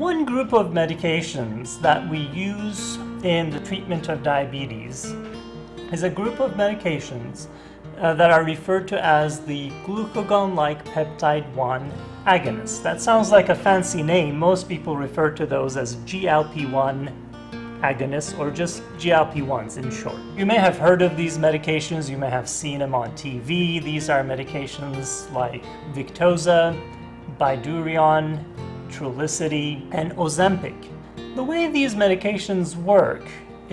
common group of medications that we use in the treatment of diabetes is a group of medications that are referred to as the glucagon-like peptide 1 agonists. That sounds like a fancy name. Most people refer to those as GLP-1 agonists, or just GLP-1s in short. You may have heard of these medications, you may have seen them on TV. These are medications like Victoza, Bydureon, Trulicity, and Ozempic. The way these medications work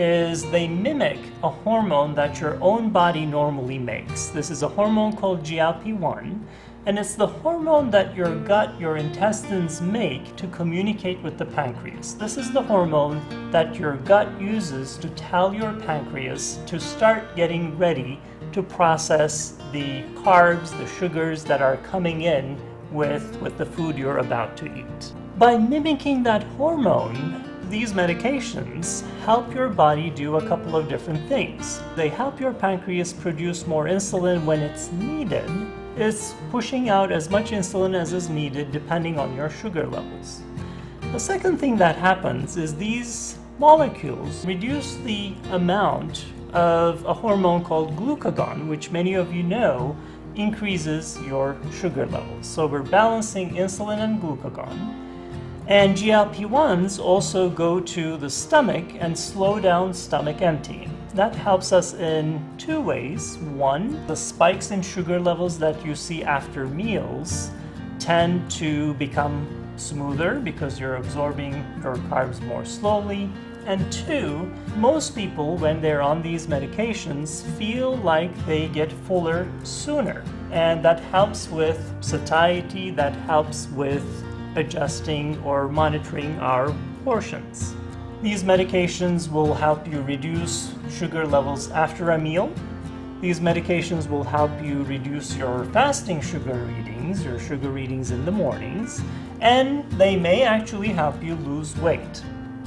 is they mimic a hormone that your own body normally makes. This is a hormone called GLP-1, and it's the hormone that your gut, your intestines make to communicate with the pancreas. This is the hormone that your gut uses to tell your pancreas to start getting ready to process the carbs, the sugars that are coming in with the food you're about to eat. By mimicking that hormone, these medications help your body do a couple of different things. They help your pancreas produce more insulin when it's needed. It's pushing out as much insulin as is needed depending on your sugar levels. The second thing that happens is these molecules reduce the amount of a hormone called glucagon, which many of you know increases your sugar levels. So we're balancing insulin and glucagon. And GLP-1s also go to the stomach and slow down stomach emptying. That helps us in two ways. One, the spikes in sugar levels that you see after meals tend to become smoother because you're absorbing your carbs more slowly. And two, most people, when they're on these medications, feel like they get fuller sooner. And that helps with satiety, that helps with adjusting or monitoring our portions. These medications will help you reduce sugar levels after a meal. These medications will help you reduce your fasting sugar readings, your sugar readings in the mornings, and they may actually help you lose weight.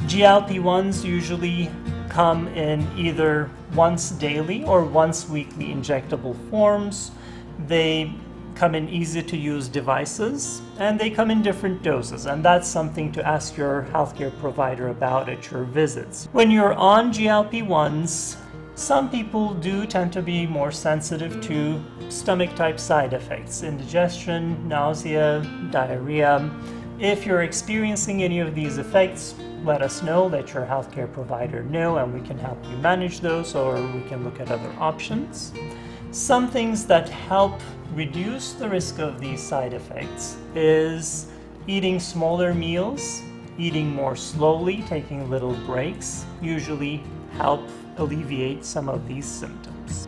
GLP-1s usually come in either once daily or once weekly injectable forms. They come in easy-to-use devices, and they come in different doses, and that's something to ask your healthcare provider about at your visits. When you're on GLP-1s, some people do tend to be more sensitive to stomach-type side effects, indigestion, nausea, diarrhea. If you're experiencing any of these effects, let us know, let your healthcare provider know, and we can help you manage those, or we can look at other options. Some things that help reduce the risk of these side effects is eating smaller meals, eating more slowly, taking little breaks, usually help alleviate some of these symptoms.